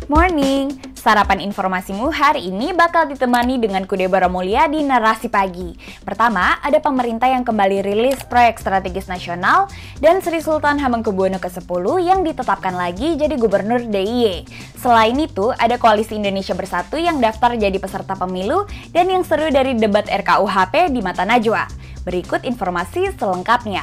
Good morning! Sarapan informasimu hari ini bakal ditemani dengan Deborah Mulia di Narasi Pagi. Pertama, ada pemerintah yang kembali rilis proyek strategis nasional dan Sri Sultan Hamengkubuwono ke-10 yang ditetapkan lagi jadi gubernur DIY. Selain itu, ada Koalisi Indonesia Bersatu yang daftar jadi peserta pemilu dan yang seru dari debat RKUHP di mata Najwa. Berikut informasi selengkapnya.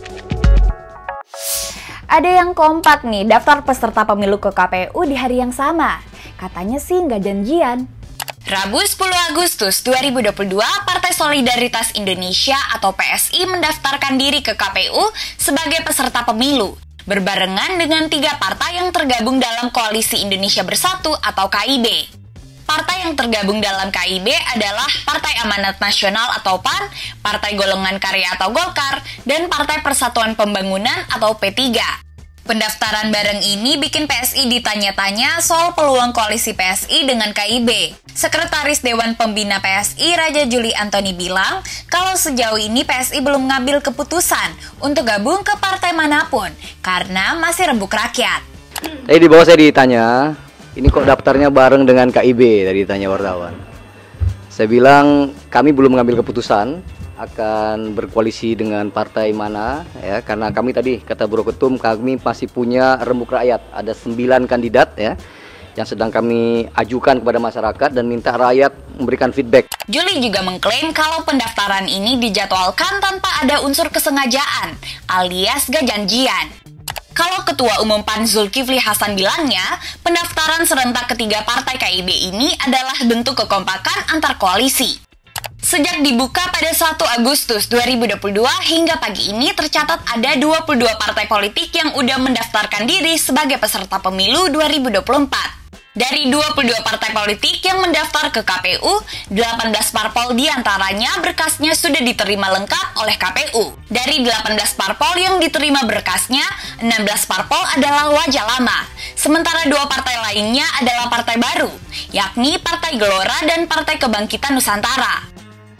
Ada yang kompak nih daftar peserta pemilu ke KPU di hari yang sama. Katanya sih nggak janjian. Rabu 10 Agustus 2022, Partai Solidaritas Indonesia atau PSI mendaftarkan diri ke KPU sebagai peserta pemilu, berbarengan dengan 3 partai yang tergabung dalam Koalisi Indonesia Bersatu atau KIB. Partai yang tergabung dalam KIB adalah Partai Amanat Nasional atau PAN, Partai Golongan Karya atau Golkar, dan Partai Persatuan Pembangunan atau P3. Pendaftaran bareng ini bikin PSI ditanya-tanya soal peluang koalisi PSI dengan KIB. Sekretaris Dewan Pembina PSI Raja Juli Antoni bilang kalau sejauh ini PSI belum ngambil keputusan untuk gabung ke partai manapun karena masih rembuk rakyat. Tadi di bawah saya ditanya, ini kok daftarnya bareng dengan KIB, tadi ditanya wartawan. Saya bilang kami belum mengambil keputusan akan berkoalisi dengan partai mana ya, karena kami tadi kata Bro Ketum kami masih punya rembuk rakyat, ada 9 kandidat ya yang sedang kami ajukan kepada masyarakat dan minta rakyat memberikan feedback. Juli juga mengklaim kalau pendaftaran ini dijadwalkan tanpa ada unsur kesengajaan alias gak janjian. Kalau Ketua Umum PAN Zulkifli Hasan bilangnya, pendaftaran serentak ketiga partai KIB ini adalah bentuk kekompakan antar koalisi. Sejak dibuka pada 1 Agustus 2022 hingga pagi ini tercatat ada 22 partai politik yang udah mendaftarkan diri sebagai peserta pemilu 2024. Dari 22 partai politik yang mendaftar ke KPU, 18 parpol diantaranya berkasnya sudah diterima lengkap oleh KPU. Dari 18 parpol yang diterima berkasnya, 16 parpol adalah wajah lama. Sementara 2 partai lainnya adalah partai baru, yakni Partai Gelora dan Partai Kebangkitan Nusantara.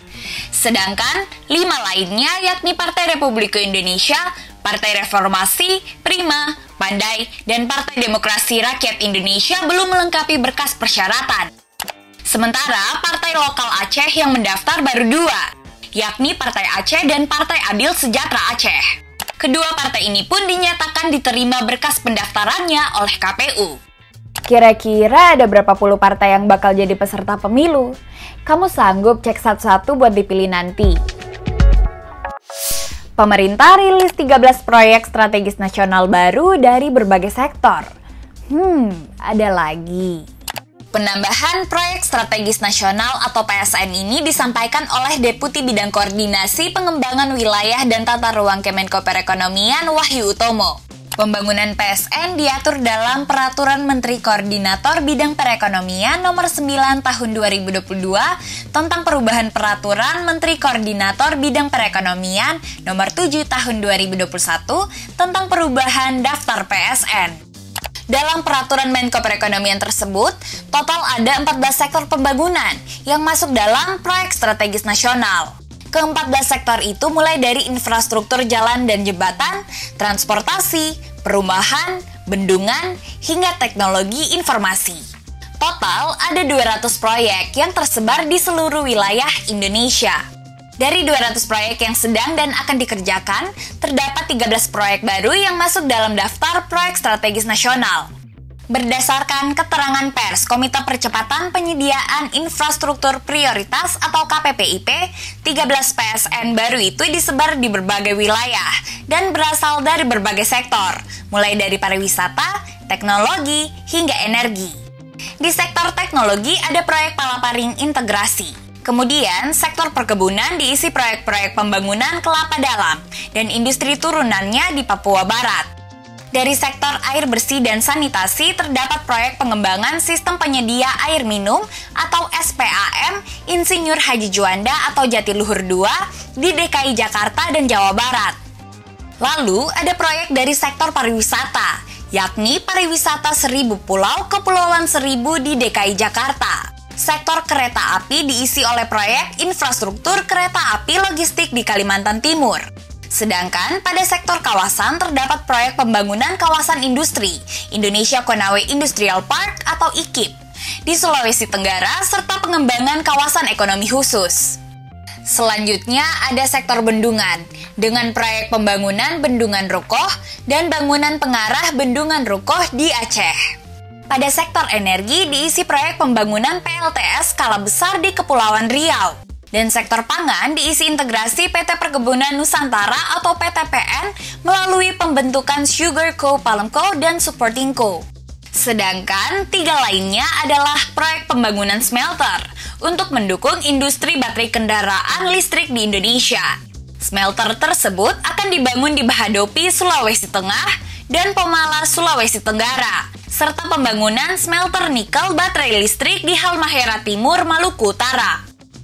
Sedangkan 5 lainnya yakni Partai Republik Indonesia, Partai Reformasi, Prima, Pandai, dan Partai Demokrasi Rakyat Indonesia belum melengkapi berkas persyaratan. Sementara partai lokal Aceh yang mendaftar baru 2, yakni Partai Aceh dan Partai Adil Sejahtera Aceh. Kedua partai ini pun dinyatakan diterima berkas pendaftarannya oleh KPU. Kira-kira ada berapa puluh partai yang bakal jadi peserta pemilu? Kamu sanggup cek satu-satu buat dipilih nanti? Pemerintah rilis 13 proyek strategis nasional baru dari berbagai sektor. Ada lagi. Penambahan proyek strategis nasional atau PSN ini disampaikan oleh Deputi Bidang Koordinasi Pengembangan Wilayah dan Tata Ruang Kemenko Perekonomian Wahyu Utomo. Pembangunan PSN diatur dalam Peraturan Menteri Koordinator Bidang Perekonomian Nomor 9 Tahun 2022 tentang perubahan Peraturan Menteri Koordinator Bidang Perekonomian Nomor 7 Tahun 2021 tentang perubahan daftar PSN. Dalam Peraturan Menko Perekonomian tersebut, total ada 14 sektor pembangunan yang masuk dalam proyek strategis nasional. Ke-14 sektor itu mulai dari infrastruktur jalan dan jembatan, transportasi, perumahan, bendungan, hingga teknologi informasi. Total ada 200 proyek yang tersebar di seluruh wilayah Indonesia. Dari 200 proyek yang sedang dan akan dikerjakan, terdapat 13 proyek baru yang masuk dalam daftar proyek strategis nasional. Berdasarkan keterangan pers Komite Percepatan Penyediaan Infrastruktur Prioritas atau KPPIP, 13 PSN baru itu disebar di berbagai wilayah dan berasal dari berbagai sektor, mulai dari pariwisata, teknologi, hingga energi. Di sektor teknologi ada proyek Palaparing Integrasi. Kemudian, sektor perkebunan diisi proyek-proyek pembangunan kelapa dalam dan industri turunannya di Papua Barat. Dari sektor air bersih dan sanitasi terdapat proyek pengembangan sistem penyedia air minum atau SPAM Insinyur Haji Juanda atau Jatiluhur II di DKI Jakarta dan Jawa Barat. Lalu ada proyek dari sektor pariwisata, yakni pariwisata 1000 pulau Kepulauan Seribu di DKI Jakarta. Sektor kereta api diisi oleh proyek infrastruktur kereta api logistik di Kalimantan Timur. Sedangkan pada sektor kawasan terdapat proyek pembangunan kawasan industri, Indonesia Konawe Industrial Park atau IKIP, di Sulawesi Tenggara serta pengembangan kawasan ekonomi khusus. Selanjutnya ada sektor bendungan, dengan proyek pembangunan Bendungan Rukoh dan bangunan pengarah Bendungan Rukoh di Aceh. Pada sektor energi diisi proyek pembangunan PLTS skala besar di Kepulauan Riau. Dan sektor pangan diisi integrasi PT Perkebunan Nusantara atau PTPN melalui pembentukan Sugar Co, Palm Co, dan Supporting Co. Sedangkan 3 lainnya adalah proyek pembangunan smelter untuk mendukung industri baterai kendaraan listrik di Indonesia. Smelter tersebut akan dibangun di Bahadopi, Sulawesi Tengah dan Pomala, Sulawesi Tenggara, serta pembangunan smelter nikel baterai listrik di Halmahera Timur, Maluku Utara.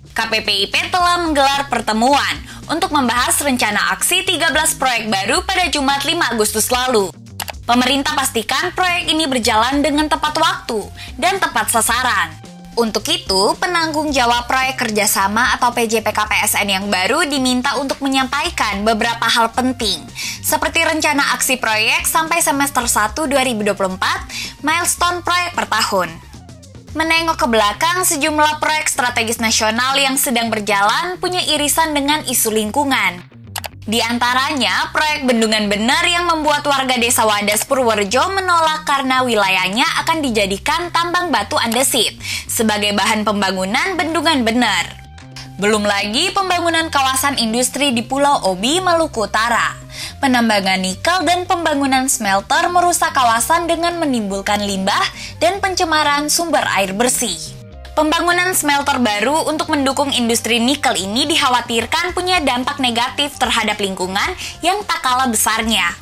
KPPIP telah menggelar pertemuan untuk membahas rencana aksi 13 proyek baru pada Jumat 5 Agustus lalu. Pemerintah pastikan proyek ini berjalan dengan tepat waktu dan tepat sasaran. Untuk itu, penanggung jawab proyek kerjasama atau PJPK-PSN yang baru diminta untuk menyampaikan beberapa hal penting, seperti rencana aksi proyek sampai semester 1 2024, milestone proyek per tahun. Menengok ke belakang, sejumlah proyek strategis nasional yang sedang berjalan punya irisan dengan isu lingkungan. Di antaranya, proyek Bendungan Bener yang membuat warga desa Wadas Purworejo menolak karena wilayahnya akan dijadikan tambang batu andesit sebagai bahan pembangunan Bendungan Bener. Belum lagi pembangunan kawasan industri di Pulau Obi, Maluku Utara. Penambangan nikel dan pembangunan smelter merusak kawasan dengan menimbulkan limbah dan pencemaran sumber air bersih. Pembangunan smelter baru untuk mendukung industri nikel ini dikhawatirkan punya dampak negatif terhadap lingkungan yang tak kalah besarnya.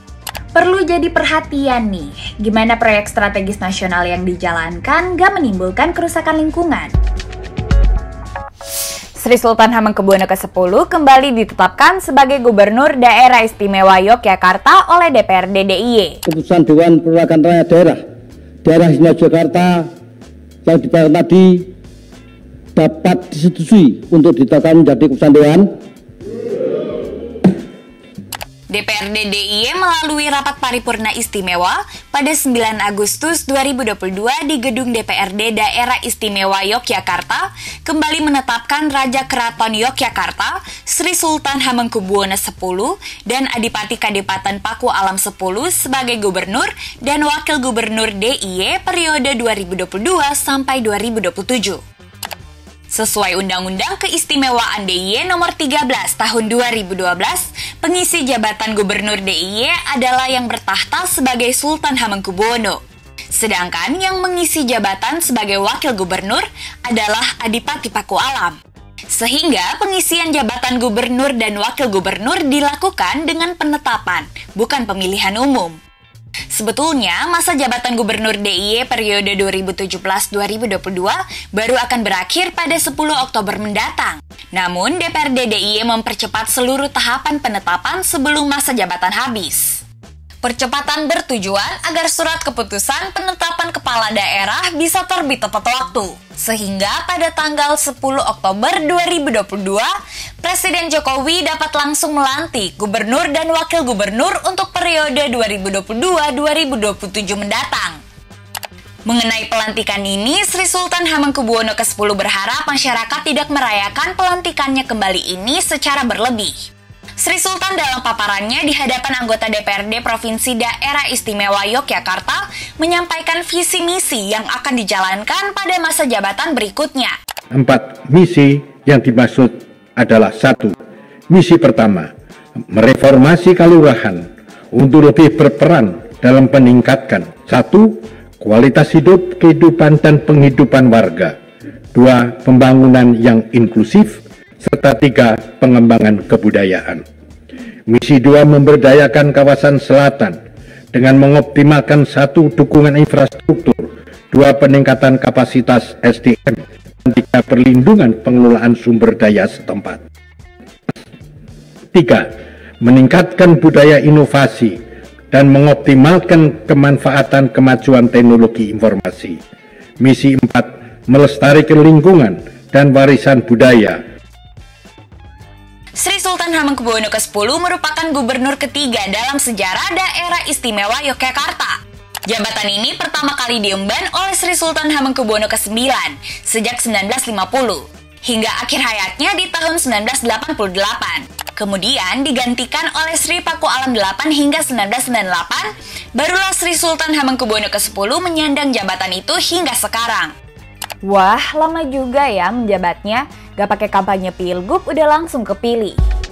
Perlu jadi perhatian nih, gimana proyek strategis nasional yang dijalankan gak menimbulkan kerusakan lingkungan. Sri Sultan Hamengkubuwono ke-10 kembali ditetapkan sebagai Gubernur Daerah Istimewa Yogyakarta oleh DPRD DIY. Keputusan Dewan Perwakilan Rakyat Daerah Istimewa Yogyakarta yang dibahas tadi dapat disetujui untuk ditetapkan menjadi keputusan Dewan. DPRD DIY melalui rapat paripurna istimewa pada 9 Agustus 2022 di Gedung DPRD Daerah Istimewa Yogyakarta kembali menetapkan Raja Keraton Yogyakarta Sri Sultan Hamengkubuwono X dan Adipati Kadipaten Paku Alam X sebagai Gubernur dan Wakil Gubernur DIY periode 2022 sampai 2027. Sesuai Undang-Undang Keistimewaan DIY Nomor 13 Tahun 2012, pengisi jabatan Gubernur DIY adalah yang bertahta sebagai Sultan Hamengkubuwono. Sedangkan yang mengisi jabatan sebagai Wakil Gubernur adalah Adipati Paku Alam. Sehingga pengisian jabatan Gubernur dan Wakil Gubernur dilakukan dengan penetapan, bukan pemilihan umum. Sebetulnya, masa jabatan Gubernur DIY periode 2017-2022 baru akan berakhir pada 10 Oktober mendatang. Namun, DPRD DIY mempercepat seluruh tahapan penetapan sebelum masa jabatan habis. Percepatan bertujuan agar surat keputusan penetapan kepala daerah bisa terbit tepat waktu. Sehingga pada tanggal 10 Oktober 2022, Presiden Jokowi dapat langsung melantik gubernur dan wakil gubernur untuk periode 2022-2027 mendatang. Mengenai pelantikan ini, Sri Sultan Hamengkubuwono ke-10 berharap masyarakat tidak merayakan pelantikannya kembali ini secara berlebih. Sri Sultan dalam paparannya di hadapan anggota DPRD Provinsi Daerah Istimewa Yogyakarta menyampaikan visi misi yang akan dijalankan pada masa jabatan berikutnya. 4 misi yang dimaksud adalah 1. Misi pertama, mereformasi kelurahan untuk lebih berperan dalam meningkatkan 1. Kualitas hidup, kehidupan dan penghidupan warga. 2. Pembangunan yang inklusif. Serta 3. Pengembangan kebudayaan. Misi 2. Memberdayakan kawasan selatan dengan mengoptimalkan 1. Dukungan infrastruktur, 2. Peningkatan kapasitas SDM, dan 3. Perlindungan pengelolaan sumber daya setempat. 3. Meningkatkan budaya inovasi dan mengoptimalkan kemanfaatan kemajuan teknologi informasi. Misi 4. Melestarikan lingkungan dan warisan budaya. Sri Sultan Hamengkubuwono ke-10 merupakan gubernur ketiga dalam sejarah daerah istimewa Yogyakarta. Jabatan ini pertama kali diemban oleh Sri Sultan Hamengkubuwono ke-9 sejak 1950 hingga akhir hayatnya di tahun 1988. Kemudian digantikan oleh Sri Paku Alam VIII hingga 1998, barulah Sri Sultan Hamengkubuwono ke-10 menyandang jabatan itu hingga sekarang. Wah, lama juga ya menjabatnya. Gak pakai kampanye pilgub, udah langsung kepilih.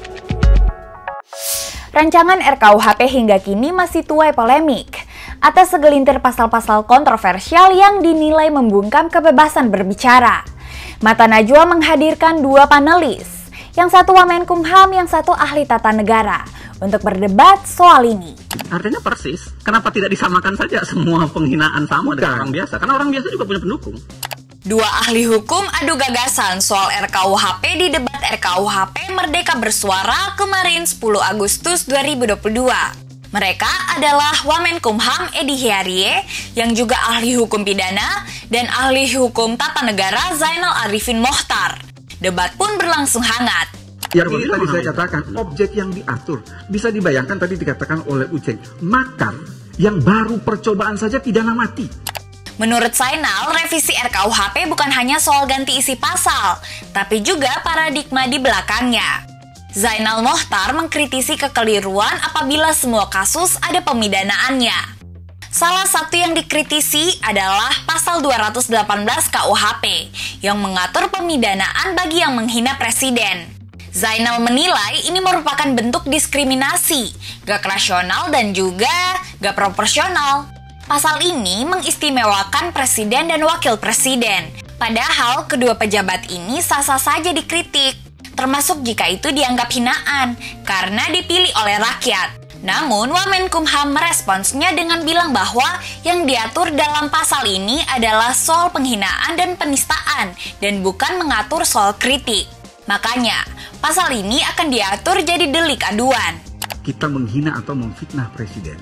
Rancangan RKUHP hingga kini masih tuai polemik atas segelintir pasal-pasal kontroversial yang dinilai membungkam kebebasan berbicara. Mata Najwa menghadirkan dua panelis, yang satu Wamenkumham, yang satu ahli tata negara, untuk berdebat soal ini. Artinya persis, kenapa tidak disamakan saja semua penghinaan sama dengan orang biasa? Karena orang biasa juga punya pendukung. Dua ahli hukum adu gagasan soal RKUHP di debat RKUHP Merdeka Bersuara kemarin 10 Agustus 2022. Mereka adalah Wamenkumham Edi Hiarie yang juga ahli hukum pidana dan ahli hukum tata negara Zainal Arifin Mohtar. Debat pun berlangsung hangat. Yang ini tadi saya katakan, objek yang diatur. Bisa dibayangkan tadi dikatakan oleh Uceng, makar yang baru percobaan saja pidana mati. Menurut Zainal, revisi RKUHP bukan hanya soal ganti isi pasal, tapi juga paradigma di belakangnya. Zainal Mohtar mengkritisi kekeliruan apabila semua kasus ada pemidanaannya. Salah satu yang dikritisi adalah pasal 218 KUHP yang mengatur pemidanaan bagi yang menghina presiden. Zainal menilai ini merupakan bentuk diskriminasi, gak rasional dan juga gak proporsional. Pasal ini mengistimewakan presiden dan wakil presiden, padahal kedua pejabat ini sah-sah saja dikritik, termasuk jika itu dianggap hinaan karena dipilih oleh rakyat. Namun Wamenkumham meresponsnya dengan bilang bahwa yang diatur dalam pasal ini adalah soal penghinaan dan penistaan dan bukan mengatur soal kritik. Makanya, pasal ini akan diatur jadi delik aduan. Kita menghina atau memfitnah presiden.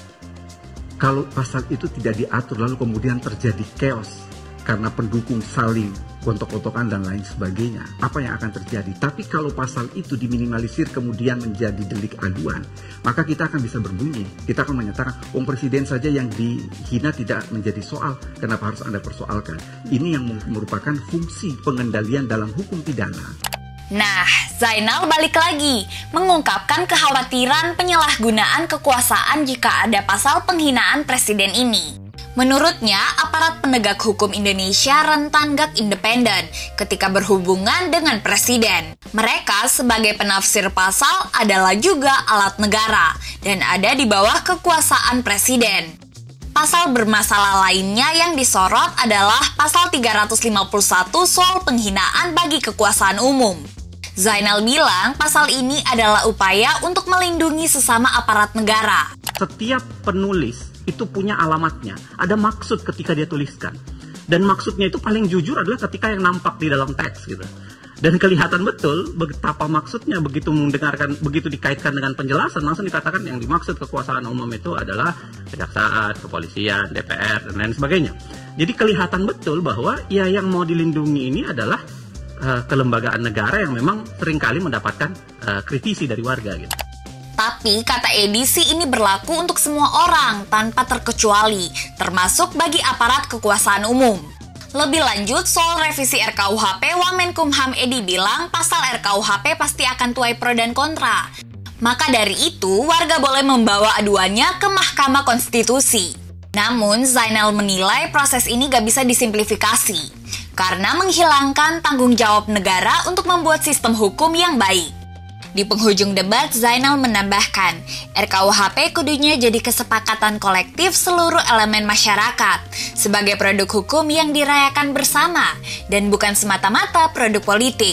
Kalau pasal itu tidak diatur lalu kemudian terjadi chaos karena pendukung saling gontok-gontokan dan lain sebagainya, apa yang akan terjadi? Tapi kalau pasal itu diminimalisir kemudian menjadi delik aduan, maka kita akan bisa berbunyi. Kita akan menyatakan, presiden saja yang dihina tidak menjadi soal, kenapa harus Anda persoalkan? Ini yang merupakan fungsi pengendalian dalam hukum pidana. Nah, Zainal balik lagi, mengungkapkan kekhawatiran penyalahgunaan kekuasaan jika ada pasal penghinaan presiden ini. Menurutnya, aparat penegak hukum Indonesia rentan gak independen ketika berhubungan dengan presiden. Mereka sebagai penafsir pasal adalah juga alat negara dan ada di bawah kekuasaan presiden. Pasal bermasalah lainnya yang disorot adalah pasal 351 soal penghinaan bagi kekuasaan umum. Zainal bilang pasal ini adalah upaya untuk melindungi sesama aparat negara. Setiap penulis itu punya alamatnya, ada maksud ketika dia tuliskan. Dan maksudnya itu paling jujur adalah ketika yang nampak di dalam teks gitu. Dan kelihatan betul betapa maksudnya begitu dikaitkan dengan penjelasan langsung dikatakan yang dimaksud kekuasaan umum itu adalah kejaksaan, kepolisian, DPR dan lain sebagainya. Jadi kelihatan betul bahwa ya yang mau dilindungi ini adalah kelembagaan negara yang memang seringkali mendapatkan kritisi dari warga gitu. Tapi kata edisi ini berlaku untuk semua orang tanpa terkecuali, termasuk bagi aparat kekuasaan umum. Lebih lanjut soal revisi RKUHP, Wamenkumham Edi bilang pasal RKUHP pasti akan tuai pro dan kontra. Maka dari itu, warga boleh membawa aduannya ke Mahkamah Konstitusi. Namun, Zainal menilai proses ini gak bisa disimplifikasi karena menghilangkan tanggung jawab negara untuk membuat sistem hukum yang baik. Di penghujung debat, Zainal menambahkan, RKUHP kudunya jadi kesepakatan kolektif seluruh elemen masyarakat sebagai produk hukum yang dirayakan bersama dan bukan semata-mata produk politik.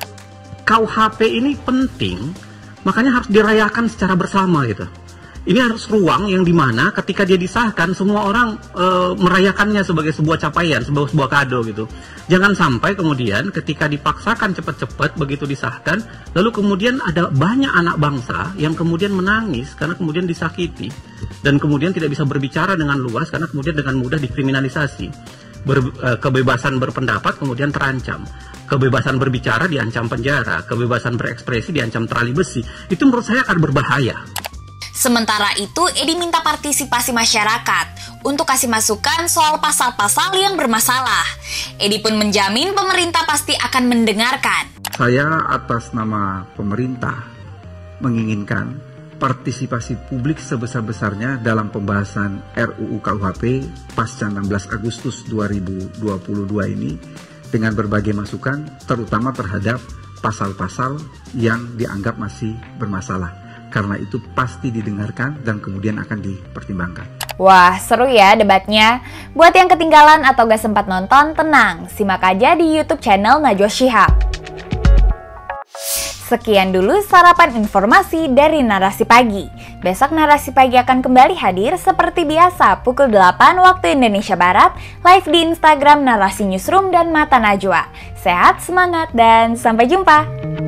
KUHP ini penting, makanya harus dirayakan secara bersama gitu. Ini harus ruang yang dimana ketika dia disahkan semua orang merayakannya sebagai sebuah capaian, sebuah kado gitu. Jangan sampai kemudian ketika dipaksakan cepat-cepat begitu disahkan, lalu kemudian ada banyak anak bangsa yang kemudian menangis karena kemudian disakiti dan kemudian tidak bisa berbicara dengan luas karena kemudian dengan mudah dikriminalisasi. kebebasan berpendapat kemudian terancam. Kebebasan berbicara diancam penjara, kebebasan berekspresi diancam tali besi. Itu menurut saya akan berbahaya. Sementara itu, Edi minta partisipasi masyarakat untuk kasih masukan soal pasal-pasal yang bermasalah. Edi pun menjamin pemerintah pasti akan mendengarkan. Saya atas nama pemerintah menginginkan partisipasi publik sebesar-besarnya dalam pembahasan RUU KUHP pasca 16 Agustus 2022 ini dengan berbagai masukan, terutama terhadap pasal-pasal yang dianggap masih bermasalah. Karena itu pasti didengarkan dan kemudian akan dipertimbangkan. Wah, seru ya debatnya. Buat yang ketinggalan atau gak sempat nonton, tenang, simak aja di YouTube channel Najwa Shihab. Sekian dulu sarapan informasi dari Narasi Pagi. Besok Narasi Pagi akan kembali hadir seperti biasa pukul 8 waktu Indonesia Barat, live di Instagram Narasi Newsroom dan Mata Najwa. Sehat, semangat, dan sampai jumpa!